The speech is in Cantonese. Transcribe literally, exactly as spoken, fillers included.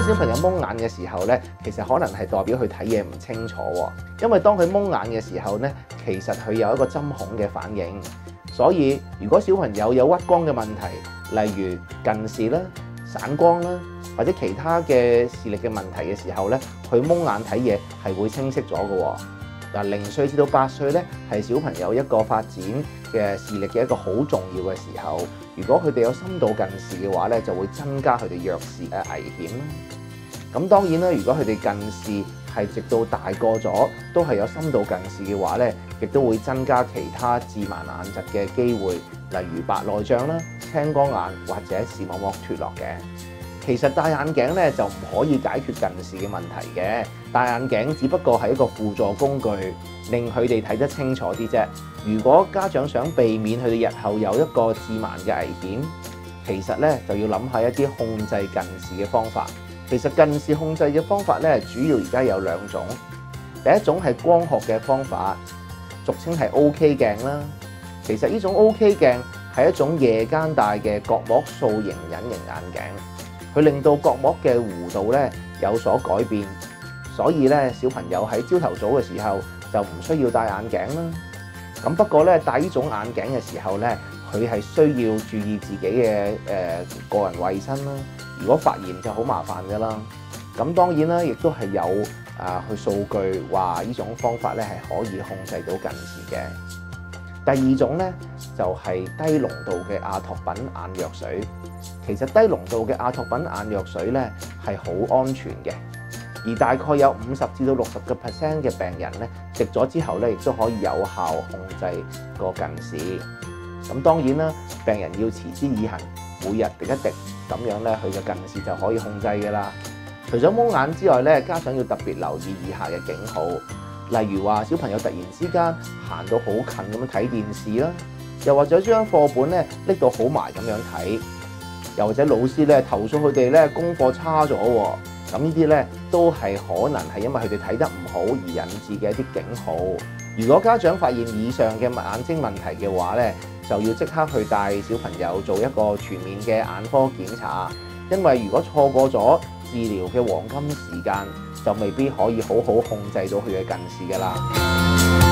小朋友蒙眼嘅時候咧，其實可能係代表佢睇嘢唔清楚喎。因為當佢蒙眼嘅時候咧，其實佢有一個針孔嘅反應。所以如果小朋友有屈光嘅問題，例如近視啦、散光啦，或者其他嘅視力嘅問題嘅時候咧，佢蒙眼睇嘢係會清晰咗嘅喎。嗱，零歲至到八歲咧，係小朋友一個發展嘅視力嘅一個好重要嘅時候。如果佢哋有深度近視嘅話咧，就會增加佢哋弱視嘅危險啦。咁當然啦，如果佢哋近視係直到大個咗都係有深度近視嘅話咧，亦都會增加其他致盲眼疾嘅機會，例如白內障啦、青光眼或者視網膜脫落嘅。其實戴眼鏡咧就唔可以解決近視嘅問題嘅，戴眼鏡只不過係一個輔助工具，令佢哋睇得清楚啲啫。如果家長想避免佢哋日後有一個致盲嘅危險，其實咧就要諗下一啲控制近視嘅方法。其實近視控制嘅方法咧，主要而家有兩種。第一種係光學嘅方法，俗稱係 O K 鏡啦。其實呢種 O K 鏡係一種夜間戴嘅角膜塑形隱形眼鏡，佢令到角膜嘅弧度咧有所改變，所以咧小朋友喺朝頭早嘅時候就唔需要戴眼鏡啦。咁不過咧戴呢種眼鏡嘅時候咧，佢係需要注意自己嘅誒、呃、個人衛生啦。如果發炎就好麻煩㗎啦。咁當然啦，亦都係有啊去數據話呢種方法咧係可以控制到近視嘅。第二種咧就係、是、低濃度嘅阿托品眼藥水。其實低濃度嘅阿托品眼藥水咧係好安全嘅，而大概有五十至到六十個 percent 嘅病人咧食咗之後咧，亦都可以有效控制個近視。咁當然啦，病人要持之以恆，每日滴一滴，咁樣咧佢嘅近視就可以控制㗎啦。除咗蒙眼之外咧，家長要特別留意以下嘅警號，例如話小朋友突然之間行到好近咁樣睇電視啦，又或者將課本咧拎到好埋咁樣睇，又或者老師咧投訴佢哋咧功課差咗喎。咁呢啲咧都係可能係因為佢哋睇得唔好而引致嘅一啲警號。如果家長發現以上嘅眼睛問題嘅話咧，就要即刻去帶小朋友做一個全面嘅眼科檢查，因為如果錯過咗治療嘅黃金時間，就未必可以好好控制到佢嘅近視㗎啦。